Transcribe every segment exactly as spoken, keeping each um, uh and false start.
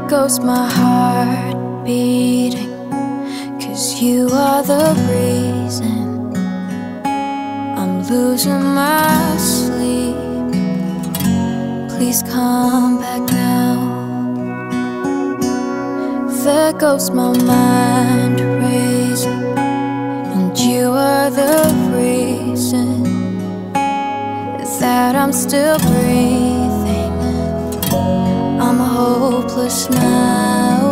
goes my heart beating, 'cause you are the reason I'm losing my sleep. Please come back now. There goes my mind racing, and you are the reason that I'm still breathing. I'm hopeless now.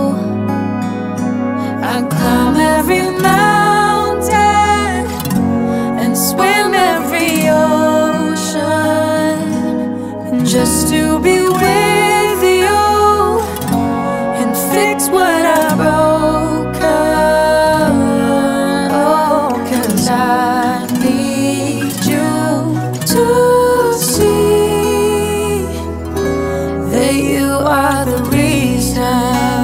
I climb every mountain and swim every ocean just to be with you and fix what I broken. Oh, 'cause I need you to see that you are the reason.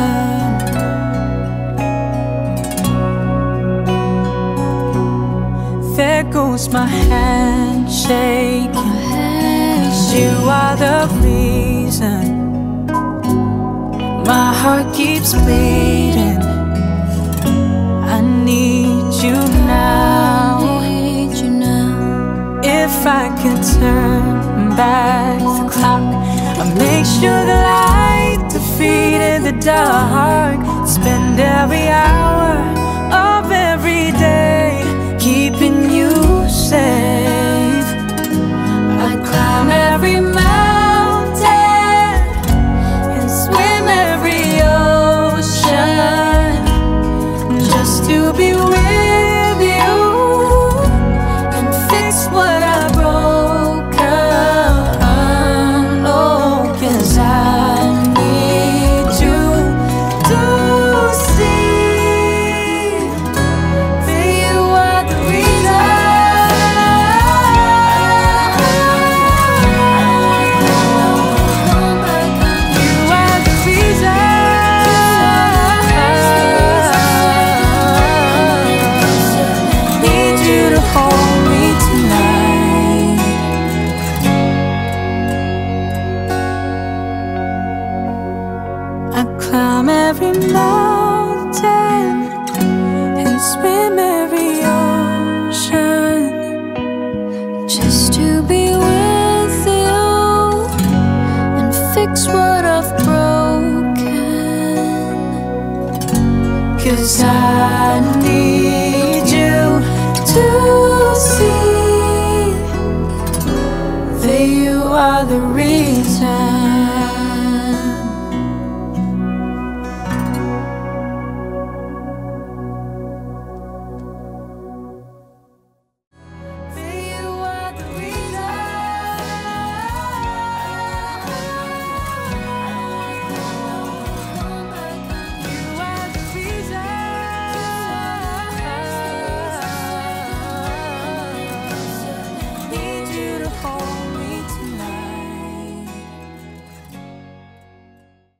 There goes my hand shaking. You are the reason my heart keeps bleeding. I need you now. If I can turn back the clock, I'll make sure the light defeated the dark. Spend every hour of every day keeping you safe. I'd climb every mountain and swim every ocean just to be with you and fix what I broken. Oh, 'cause I need you to see that you are the reason. You are the reason. Need you to hold me tonight. I climb every mountain and swim every ocean just to be with you and fix what I've broken. 'Cause I need you to see that you are the reason.